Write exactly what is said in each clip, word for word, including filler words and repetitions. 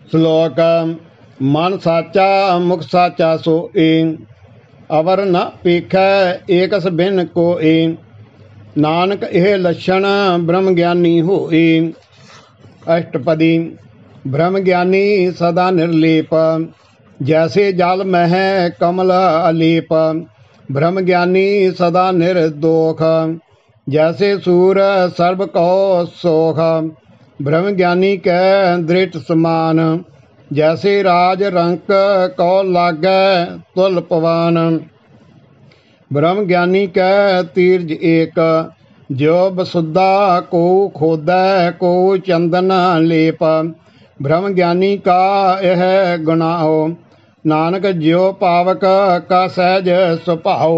श्लोक मन साचा मुख साचा सोई, अवर न पीखै एकस बिन कोई। नानक एह लक्षण ब्रह्म ज्ञानी होई। अष्टपदी। ब्रह्म ज्ञानी सदा निर्लेप, जैसे जल मह कमल अलेप। ब्रह्म ज्ञानी सदा निर्दोख, जैसे सूर सर्व को सोख। ब्रह्म ज्ञानी कै दृढ़ समान, जैसे राज रंक को लागै तुल पवान। ब्रह्म ज्ञानी कै तीर्ज एक, ज्यो बसुदा को खोदै को चंदन लेप। ब्रह्म ज्ञानी का यह गुणाओ, नानक ज्यो पावक का सहज सुभाओ।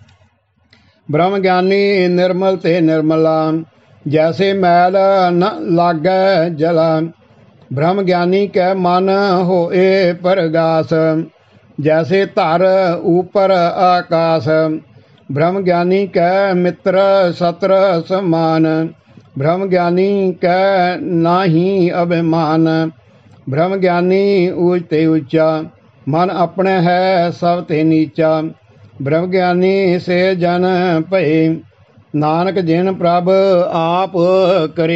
ब्रह्म ज्ञानी निर्मल ते निर्मला, जैसे मैल न लागै जला। ब्रह्म ज्ञानी कै मन होए परगास, जैसे धर ऊपर आकाश। ब्रह्म ज्ञानी कै मित्र सत्र समान, ब्रह्म ज्ञानी कै नाही अभिमान। ब्रह्म ज्ञानी ऊच ते ऊंचा, मन अपने है सब ते नीचा। ब्रह्म ज्ञानी से जन भये, नानक जिन प्रभ आप करे।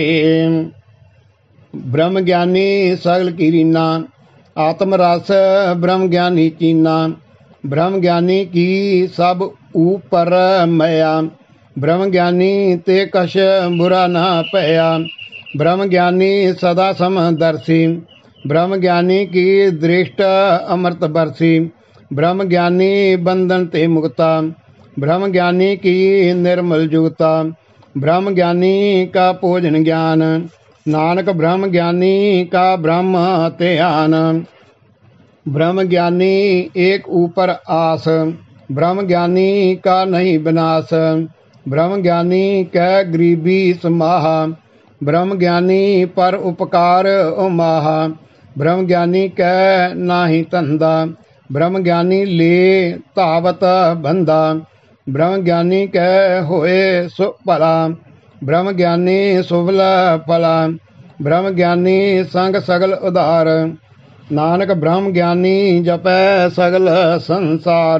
ब्रह्म ज्ञानी सगल कीरीना, आत्म रस ब्रह्म ज्ञानी चीना। ब्रह्म ज्ञानी की सब ऊपर मया, ब्रह्म ज्ञानी ते कछ बुरा न पया। ब्रह्म ज्ञानी सदा समदर्शी, ब्रह्म ज्ञानी की दृष्ट अमृत बरसी। ब्रह्म ज्ञानी बंधन ते मुक्ता, ब्रह्म ज्ञानी की निर्मल जुगता। ब्रह्म ज्ञानी का भोजन ज्ञान, नानक ब्रह्म ज्ञानी का ब्रह्म ध्यान। ब्रह्म ज्ञानी एक ऊपर आस, ब्रह्म ज्ञानी का नहीं विनाश। ब्रह्म ज्ञानी कै गरीबी समाह, ब्रह्म ज्ञानी पर उपकार उमाह। ब्रह्म ज्ञानी कै नाही धंधा, ब्रह्म ज्ञानी ले धावत बंधा। ब्रह्म ज्ञानी कै होए सुभला, ब्रह्म ज्ञानी सुभल फला। ब्रह्म ज्ञानी संग सगल उधार, नानक ब्रह्म ज्ञानी जपै सगल संसार।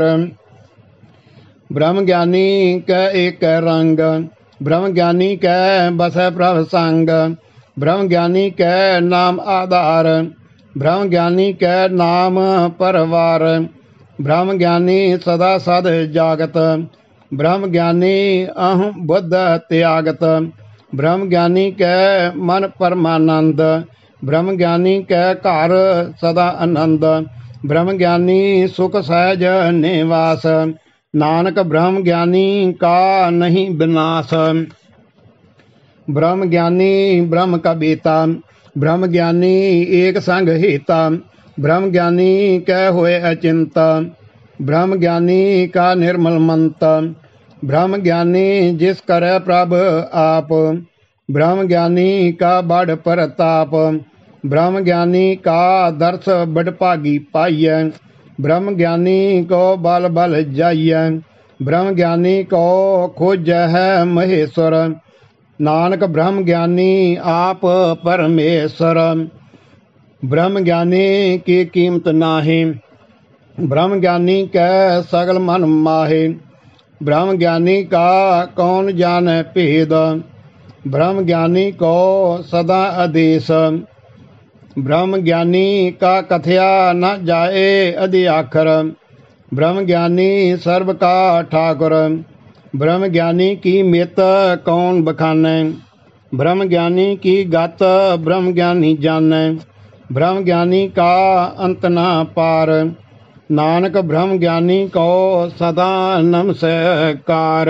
ब्रह्म ज्ञानी कै एक रंग, ब्रह्म ज्ञानी कै बसै प्रभ संग। ब्रह्म ज्ञानी कै नाम आधार, ब्रह्म ज्ञानी कै नाम परवार। ब्रह्म ज्ञानी सदा सद जागत, ब्रह्म ज्ञानी अहं बुद्ध त्यागत। ब्रह्म ज्ञानी कै मन परमानंद, ब्रह्म ज्ञानी कै घर सदा आनंद। ब्रह्म ज्ञानी सुख सहज निवास, नानक ब्रह्म ज्ञानी का नहीं विनाश। ब्रह्म ज्ञानी ब्रह्म का बेता, ब्रह्म ज्ञानी एक संग हेता। ब्रह्म ज्ञानी कै होए अचिंता, ब्रह्म ज्ञानी का निर्मल मंत। ब्रह्म ज्ञानी जिस करे प्रभ आप, ब्रह्म ज्ञानी का बड़ प्रताप। ब्रह्म ज्ञानी का दर्श बड़ भागी पाइय, ब्रह्म ज्ञानी को बल बल जाइय। ब्रह्म ज्ञानी को खोज है महेश्वर, नानक ब्रह्म ज्ञानी आप परमेश्वर। ब्रह्म ज्ञानी की कीमत नाहि, ब्रह्म ज्ञानी कै सगल मन माहे। ब्रह्म ज्ञानी का कौन जाने भेद, ब्रह्म ज्ञानी को सदा आदेश। ब्रह्म ज्ञानी का कथया न जाए अधिआखर, ब्रह्म ज्ञानी सर्व का ठाकुर। ब्रह्म ज्ञानी की मित कौन बखाने, ब्रह्म ज्ञानी की गत ब्रह्म ज्ञानी जाने। ब्रह्म ज्ञानी का अंत न पार, नानक ब्रह्म ज्ञानी को सदा नमस्कार।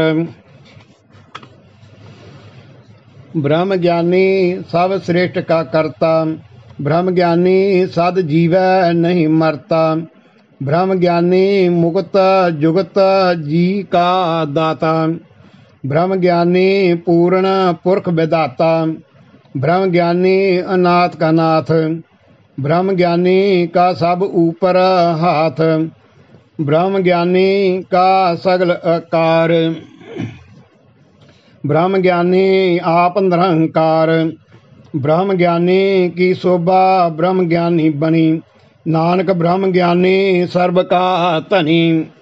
ब्रह्म ज्ञानी सब श्रेष्ठ का करता, ब्रह्म ज्ञानी सद जीवै नहीं मरता। ब्रह्म ज्ञानी मुक्त जुगत जी का दाता, ब्रह्म ज्ञानी पूर्ण पुरख विदाता। ब्रह्म ज्ञानी अनाथ का नाथ, ब्रह्म ज्ञानी का सब ऊपर हाथ। ब्रह्म ज्ञानी का सगल आकार, ब्रह्म ज्ञानी आप निरंकार। ब्रह्म ज्ञानी की शोभा ब्रह्म ज्ञानी बनी। नानक ब्रह्म ज्ञानी सर्व का धनी।